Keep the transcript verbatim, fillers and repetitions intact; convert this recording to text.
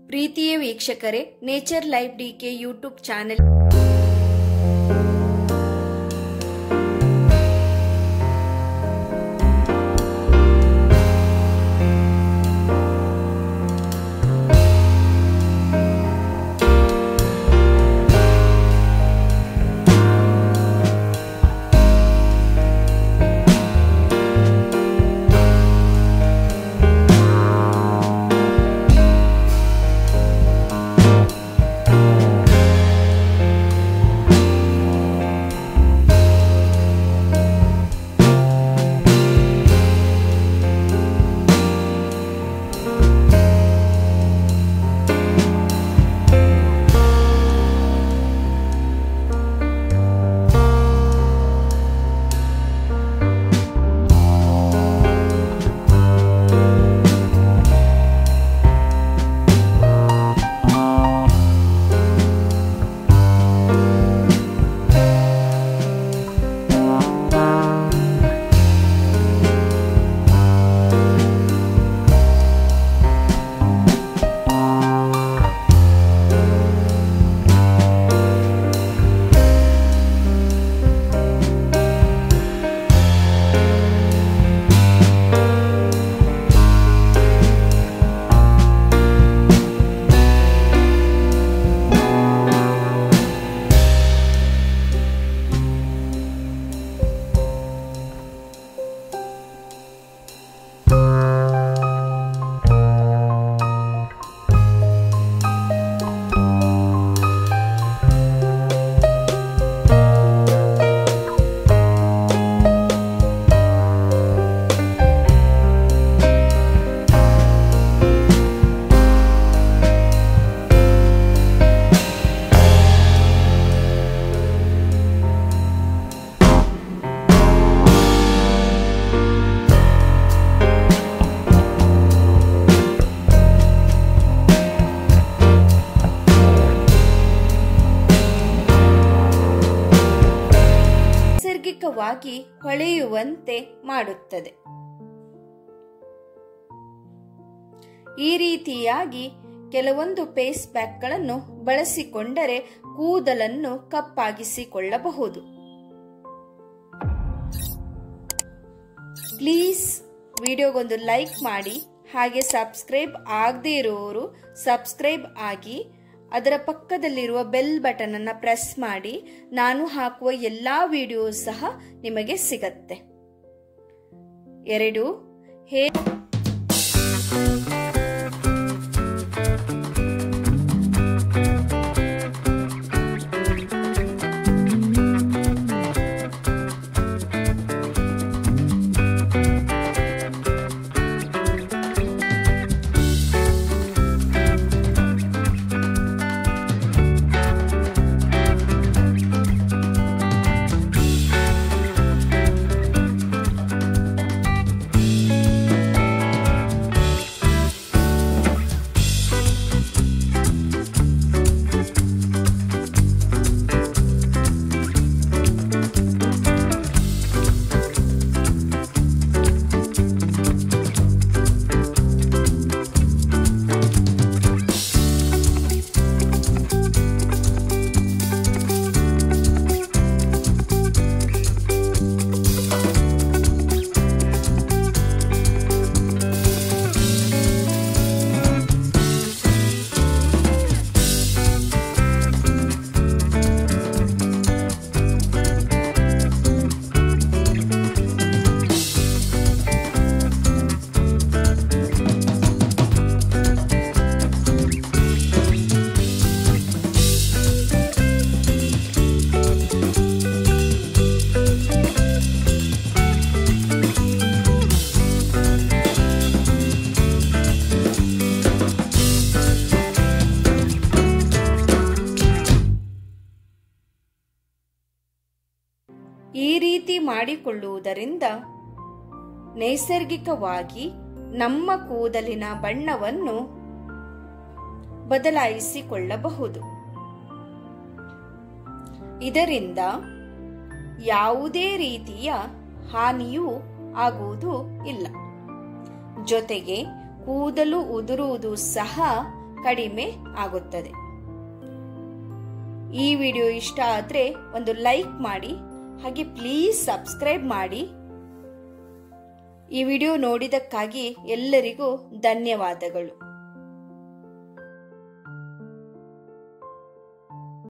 ಪ್ರೀತಿಯ ವೀಕ್ಷಕರೇ, Nature Life D K YouTube channel ನೈಸರ್ಗಿಕವಾಗಿ ಹೊಳೆಯುವಂತೆ ಮಾಡುತ್ತದೆ. ಈ ರೀತಿಯಾಗಿ ಕೆಲವೊಂದು ಫೇಸ್ ಪ್ಯಾಕ್ ಗಳನ್ನು ಬಳಸಿಕೊಂಡರೆ ಕೂದಲನ್ನು ಕಪ್ಪಾಗಿಸಿಕೊಳ್ಳಬಹುದು. ಪ್ಲೀಸ್ ವಿಡಿಯೋಗೊಂದು ಲೈಕ್ ಮಾಡಿ, ಹಾಗೆ ಸಬ್ಸ್ಕ್ರೈಬ್ ಆಗದೇ ಇರುವವರು ಸಬ್ಸ್ಕ್ರೈಬ್ ಆಗಿ, ಅದರ ಪಕ್ಕದಲ್ಲಿರುವ ಬೆಲ್ ಬಟನ್ ಅನ್ನು ಪ್ರೆಸ್ ಮಾಡಿ. ನಾನು ಹಾಕುವ ಎಲ್ಲಾ ವಿಡಿಯೋಸ್ ಸಹ ನಿಮಗೆ ಸಿಗತ್ತೆ. ಎರಡು ಹೇ ಈ ರೀತಿ ಮಾಡಿಕೊಳ್ಳುವುದರಿಂದ ನೈಸರ್ಗಿಕವಾಗಿ ನಮ್ಮ ಕೂದಲಿನ ಬಣ್ಣವನ್ನು ಬದಲಾಯಿಸಿಕೊಳ್ಳಬಹುದು. ಇದರಿಂದ ಯಾವುದೇ ರೀತಿಯ ಹಾನಿಯೂ ಆಗುವುದು ಇಲ್ಲ. ಜೊತೆಗೆ ಕೂದಲು ಉದುರುವುದು ಸಹ ಕಡಿಮೆ ಆಗುತ್ತದೆ. ಈ ವಿಡಿಯೋ ಇಷ್ಟ ಆದರೆ ಒಂದು ಲೈಕ್ ಮಾಡಿ, ಹಾಗೆ ಪ್ಲೀಸ್ ಸಬ್ಸ್ಕ್ರೈಬ್ ಮಾಡಿ. ಈ ವಿಡಿಯೋ ನೋಡಿದಕ್ಕಾಗಿ ಎಲ್ಲರಿಗೂ ಧನ್ಯವಾದಗಳು.